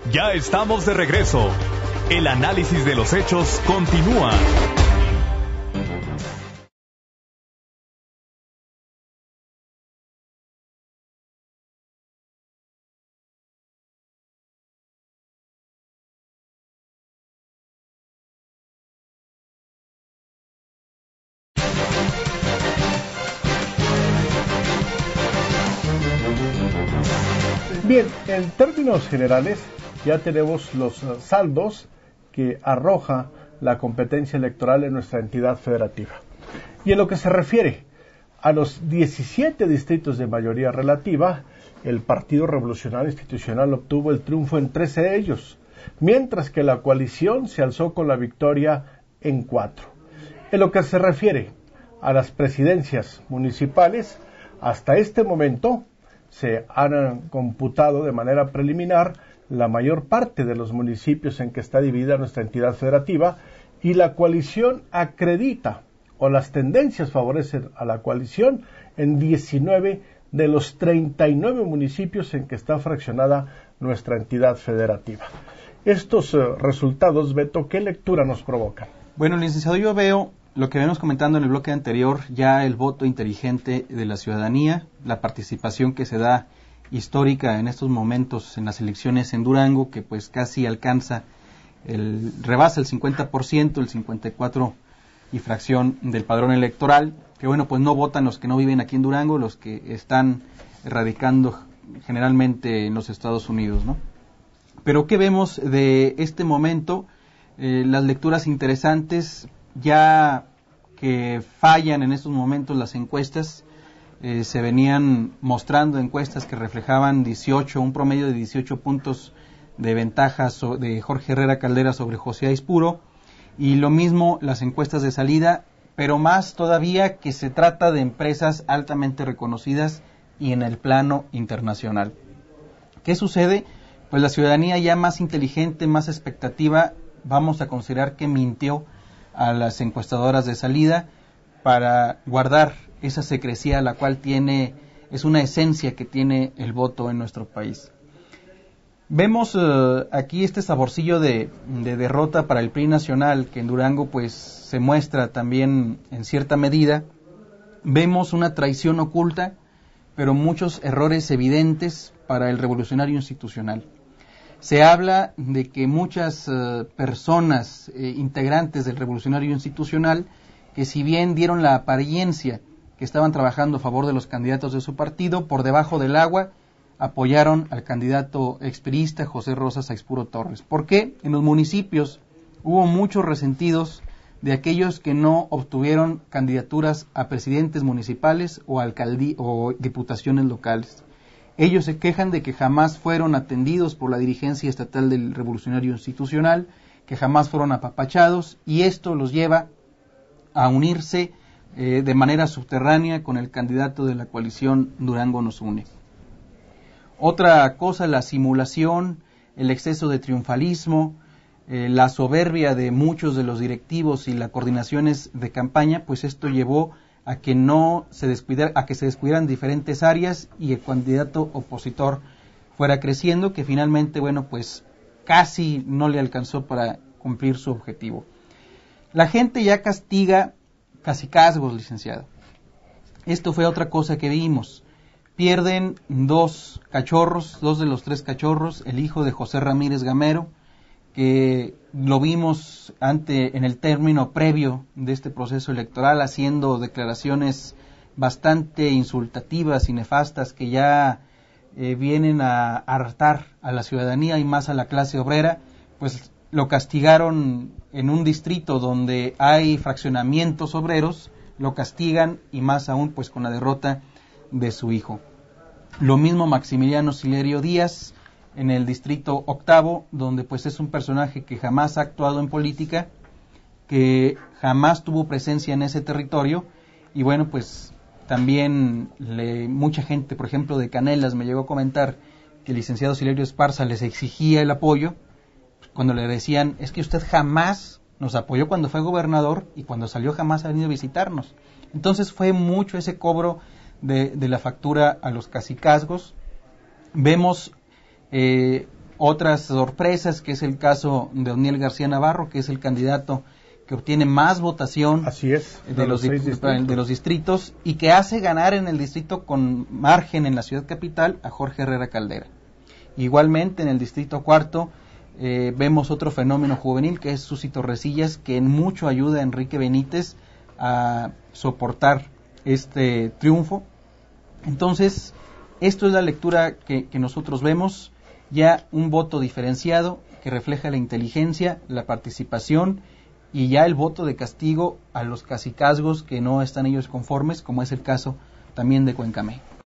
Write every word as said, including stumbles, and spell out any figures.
Ya estamos de regreso. El análisis de los hechos continúa. Bien, en términos generales ya tenemos los saldos que arroja la competencia electoral en nuestra entidad federativa. Y en lo que se refiere a los diecisiete distritos de mayoría relativa, el Partido Revolucionario Institucional obtuvo el triunfo en trece de ellos, mientras que la coalición se alzó con la victoria en cuatro. En lo que se refiere a las presidencias municipales, hasta este momento se han computado de manera preliminar la mayor parte de los municipios en que está dividida nuestra entidad federativa, y la coalición acredita, o las tendencias favorecen a la coalición, en diecinueve de los treinta y nueve municipios en que está fraccionada nuestra entidad federativa. Estos uh, resultados, Beto, ¿qué lectura nos provocan? Bueno, licenciado, yo veo lo que venimos comentando en el bloque anterior, ya el voto inteligente de la ciudadanía, la participación que se da histórica en estos momentos en las elecciones en Durango, que pues casi alcanza, el rebasa el cincuenta por ciento, el cincuenta y cuatro por ciento y fracción del padrón electoral, que bueno, pues no votan los que no viven aquí en Durango, los que están radicando generalmente en los Estados Unidos, ¿no? Pero ¿qué vemos de este momento? Eh, las lecturas interesantes, ya que fallan en estos momentos las encuestas, eh, se venían mostrando encuestas que reflejaban dieciocho, un promedio de dieciocho puntos de ventaja so, de Jorge Herrera Caldera sobre José Aispuro, y lo mismo las encuestas de salida, pero más todavía que se trata de empresas altamente reconocidas y en el plano internacional. ¿Qué sucede? Pues la ciudadanía ya más inteligente, más expectativa, vamos a considerar que mintió a las encuestadoras de salida para guardar esa secrecía, la cual tiene, es una esencia que tiene el voto en nuestro país. Vemos uh, aquí este saborcillo de, de derrota para el P R I nacional, que en Durango pues se muestra también en cierta medida. Vemos una traición oculta, pero muchos errores evidentes para el revolucionario institucional. Se habla de que muchas uh, personas eh, integrantes del revolucionario institucional, que si bien dieron la apariencia que estaban trabajando a favor de los candidatos de su partido, por debajo del agua apoyaron al candidato expriista José Rosas Aispuro Torres. ¿Por qué? En los municipios hubo muchos resentidos de aquellos que no obtuvieron candidaturas a presidentes municipales o alcaldí o diputaciones locales. Ellos se quejan de que jamás fueron atendidos por la dirigencia estatal del Revolucionario Institucional, que jamás fueron apapachados, y esto los lleva a unirse eh, de manera subterránea con el candidato de la coalición Durango Nos Une. Otra cosa, la simulación, el exceso de triunfalismo, eh, la soberbia de muchos de los directivos y las coordinaciones de campaña, pues esto llevó a que no se descuidara, a que se descuidaran diferentes áreas y el candidato opositor fuera creciendo, que finalmente, bueno, pues casi no le alcanzó para cumplir su objetivo. La gente ya castiga cacicazgos, licenciado. Esto fue otra cosa que vimos. Pierden dos cachorros, dos de los tres cachorros, el hijo de José Ramírez Gamero, que lo vimos ante, en el término previo de este proceso electoral, haciendo declaraciones bastante insultativas y nefastas que ya eh, vienen a hartar a la ciudadanía y más a la clase obrera. Pues lo castigaron en un distrito donde hay fraccionamientos obreros, lo castigan y más aún pues con la derrota de su hijo. Lo mismo Maximiliano Silerio Díaz en el distrito octavo, donde pues es un personaje que jamás ha actuado en política, que jamás tuvo presencia en ese territorio, y bueno, pues también le, mucha gente, por ejemplo de Canelas, me llegó a comentar que el licenciado Silerio Esparza les exigía el apoyo, cuando le decían, es que usted jamás nos apoyó cuando fue gobernador y cuando salió jamás ha venido a visitarnos. Entonces fue mucho ese cobro de, de la factura a los cacicazgos. Vemos eh, otras sorpresas, que es el caso de Oniel García Navarro, que es el candidato que obtiene más votación Así es, de, de los, los seis distritos. de los distritos y que hace ganar en el distrito con margen en la ciudad capital a Jorge Herrera Caldera. Igualmente en el distrito cuarto eh, vemos otro fenómeno juvenil, que es Susi Torresillas, que en mucho ayuda a Enrique Benítez a soportar este triunfo. Entonces, esto es la lectura que, que nosotros vemos, ya un voto diferenciado que refleja la inteligencia, la participación y ya el voto de castigo a los cacicazgos que no están ellos conformes, como es el caso también de Cuencamé.